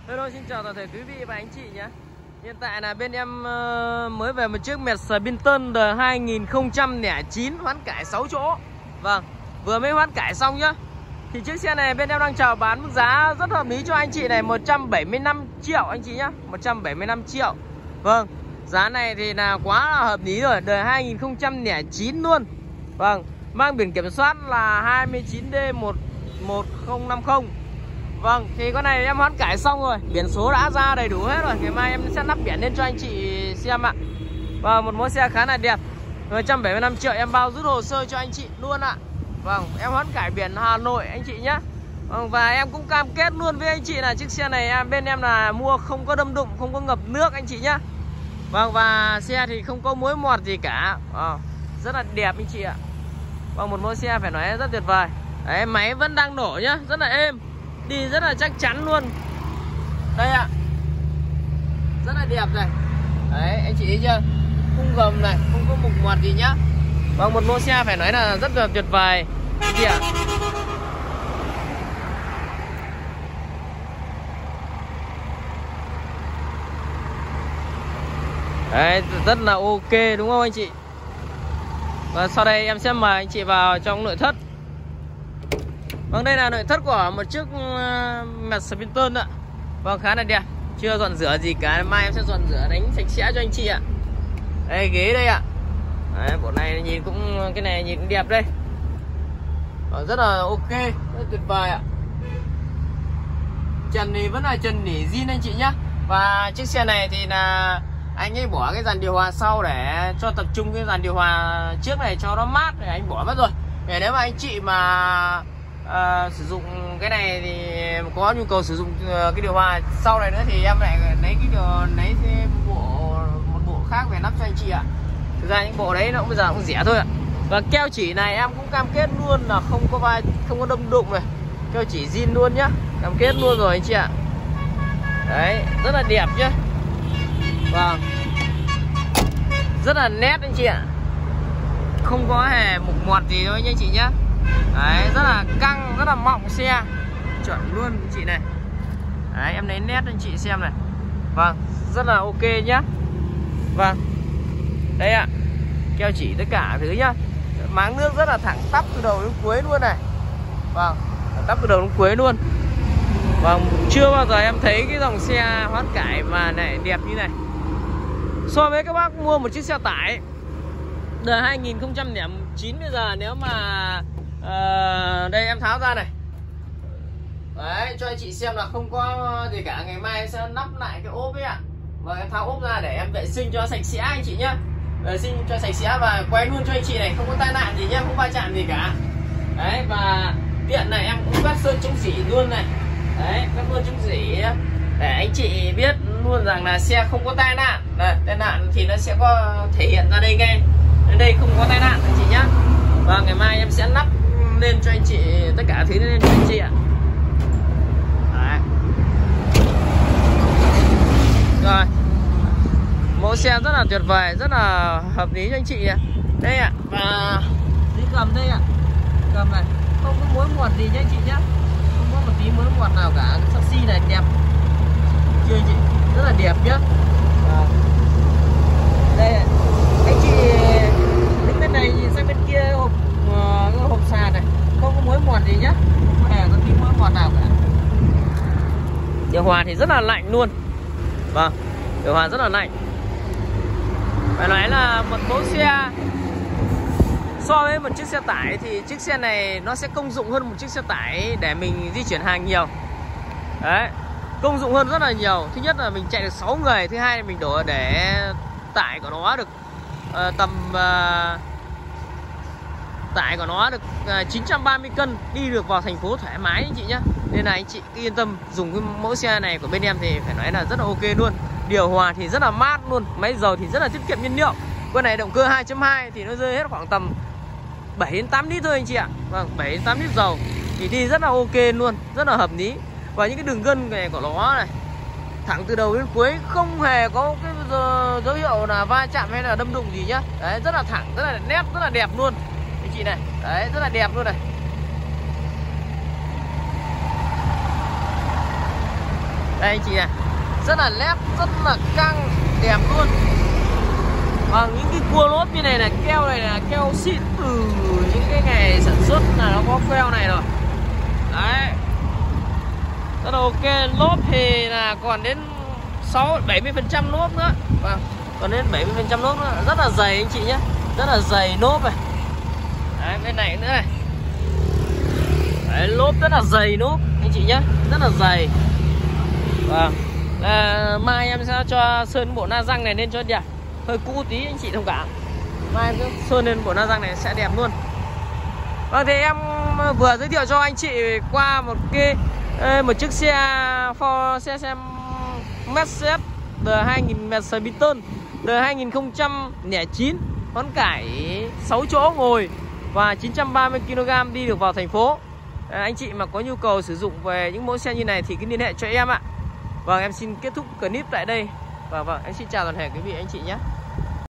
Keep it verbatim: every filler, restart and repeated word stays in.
Hello, xin chào toàn thể quý vị và anh chị nhé. Hiện tại là bên em uh, mới về một chiếc Mercedes-Benz đời hai nghìn không trăm lẻ chín hoán cải sáu chỗ. Vâng, vừa mới hoán cải xong nhá. Thì chiếc xe này bên em đang chào bán mức giá rất hợp lý cho anh chị này, một trăm bảy mươi lăm triệu anh chị nhá, một trăm bảy mươi lăm triệu. Vâng, giá này thì là quá là hợp lý rồi, đời hai nghìn không trăm lẻ chín luôn. Vâng, mang biển kiểm soát là hai mươi chín D một một không năm không. Vâng, thì con này em hoán cải xong rồi, biển số đã ra đầy đủ hết rồi. Ngày mai em sẽ lắp biển lên cho anh chị xem ạ. Và một mẫu xe khá là đẹp, một trăm bảy mươi lăm triệu em bao rút hồ sơ cho anh chị luôn ạ. Vâng, em hoán cải biển Hà Nội anh chị nhé. Vâng, và em cũng cam kết luôn với anh chị là chiếc xe này em bên em là mua không có đâm đụng, không có ngập nước anh chị nhé. Vâng, và xe thì không có mối mọt gì cả. Vâng, rất là đẹp anh chị ạ. Vâng, một mẫu xe phải nói rất tuyệt vời. Đấy, máy vẫn đang nổ nhá, rất là êm, đi rất là chắc chắn luôn. Đây ạ, rất là đẹp này. Đấy, anh chị thấy chưa, khung gầm này, không có mục ngoặt gì nhá. Vâng, một mẫu xe phải nói là rất là tuyệt vời anh chị ạ. Đấy, rất là ok đúng không anh chị. Và sau đây em sẽ mời anh chị vào trong nội thất. Vâng, đây là nội thất của một chiếc Mercedes-Benz ạ. Vâng, khá là đẹp, chưa dọn rửa gì cả, mai em sẽ dọn rửa đánh sạch sẽ cho anh chị ạ. Đây, ghế đây ạ. Đấy, bộ này nhìn cũng, cái này nhìn cũng đẹp đây. Vâng, rất là ok, rất tuyệt vời ạ. Trần thì vẫn là trần nỉ zin anh chị nhá. Và chiếc xe này thì là anh ấy bỏ cái dàn điều hòa sau để cho tập trung cái dàn điều hòa trước này cho nó mát, để anh bỏ mất rồi. Để nếu mà anh chị mà À, sử dụng cái này thì có nhu cầu sử dụng cái điều hòa sau này nữa thì em lại lấy cái điều lấy cái bộ một bộ khác về lắp cho anh chị ạ. Thực ra những bộ đấy nó cũng bây giờ cũng rẻ thôi ạ. Và keo chỉ này em cũng cam kết luôn là không có vai, không có đâm đụng này, keo chỉ zin luôn nhá, cam kết luôn rồi anh chị ạ. Đấy, rất là đẹp chứ. Vâng, rất là nét anh chị ạ, không có hề mục mọt gì đâu anh chị nhá. Đấy, rất là căng, rất là mọng xe, chuẩn luôn anh chị này. Đấy, em lấy nét anh chị xem này. Vâng, rất là ok nhá. Vâng, đây ạ, keo chỉ tất cả thứ nhá. Máng nước rất là thẳng tắp từ đầu đến cuối luôn này. Vâng, thẳng tắp từ đầu đến cuối luôn. Vâng, chưa bao giờ em thấy cái dòng xe hoán cải mà này đẹp như này. So với các bác mua một chiếc xe tải đời hai nghìn không trăm lẻ chín bây giờ, nếu mà à, đây em tháo ra này. Đấy, cho anh chị xem là không có gì cả. Ngày mai em sẽ lắp lại cái ốp ấy ạ. Và em tháo ốp ra để em vệ sinh cho sạch sẽ anh chị nhá. Vệ sinh cho sạch sẽ và quay luôn cho anh chị này, không có tai nạn gì nhá, không va chạm gì cả. Đấy, và tiện này em cũng quét sơn chống rỉ luôn này. Đấy, quét sơn chống rỉ để anh chị biết luôn rằng là xe không có tai nạn. Đây, tai nạn thì nó sẽ có thể hiện ra đây ngay. Đến đây không có tai nạn anh chị nhá. Và ngày mai em sẽ lắp lên cho anh chị tất cả thứ lên cho anh chị ạ. Đấy. Rồi, mẫu xe rất là tuyệt vời, rất là hợp lý cho anh chị ạ. Đây ạ, và đi cầm đây ạ, cầm này không có mối mọt gì nhá anh chị nhá, không có một tí mối mọt nào cả. Chassis này đẹp chưa anh chị, rất là đẹp nhá. À, đây ạ, anh chị đứng bên này nhìn sang bên kia hộp uh, hộp sàn này, không có mối mọt gì nhá, không hề có tí mối mọt nào cả. Điều hòa thì rất là lạnh luôn. Vâng, điều hòa rất là lạnh. Phải nói là một mẫu xe so với một chiếc xe tải thì chiếc xe này nó sẽ công dụng hơn một chiếc xe tải để mình di chuyển hàng nhiều. Đấy, công dụng hơn rất là nhiều. Thứ nhất là mình chạy được sáu người, thứ hai là mình đổ để tải của nó được uh, tầm uh, tải của nó được uh, chín trăm ba mươi cân, đi được vào thành phố thoải mái anh chị nhé. Nên là anh chị cứ yên tâm dùng cái mẫu xe này của bên em thì phải nói là rất là ok luôn. Điều hòa thì rất là mát luôn, máy dầu thì rất là tiết kiệm nhiên liệu. Con này động cơ hai chấm hai thì nó rơi hết khoảng tầm bảy đến tám lít thôi anh chị ạ. Vâng, bảy đến tám lít dầu thì đi rất là ok luôn, rất là hợp lý. Và những cái đường gân này của nó này, thẳng từ đầu đến cuối, không hề có cái dấu hiệu là va chạm hay là đâm đụng gì nhá. Đấy, rất là thẳng, rất là nét, rất là đẹp luôn anh chị này. Đấy, rất là đẹp luôn này. Đây anh chị này, rất là nét, rất là căng, đẹp luôn. Và những cái cua lốp như này là keo này là keo xịn từ những cái ngày sản xuất là nó có keo này rồi. Đấy, rất là ok. Lốp thì là còn đến sáu bảy mươi phần trăm lốp nữa. Vâng, còn đến bảy mươi phần trăm lốp nữa, rất là dày anh chị nhé, rất là dày lốp này. Đấy, bên này nữa này. Đấy, lốp rất là dày lốp anh chị nhé, rất là dày. Vâng, à, mai em sẽ cho sơn bộ la răng này lên cho đẹp, hơi cũ tí anh chị thông cảm. Mai em sẽ sơn lên bộ la răng này sẽ đẹp luôn. Vâng, thì em vừa giới thiệu cho anh chị qua một cái một chiếc xe Ford xe xem Mercedes D hai nghìn Metropolitan D hai nghìn không trăm lẻ chín, hoán cải sáu chỗ ngồi và chín trăm ba mươi ki lô gam đi được vào thành phố. À, anh chị mà có nhu cầu sử dụng về những mẫu xe như này thì cứ liên hệ cho em ạ. Vâng, em xin kết thúc clip tại đây. Và vâng, em xin chào toàn thể quý vị anh chị nhé.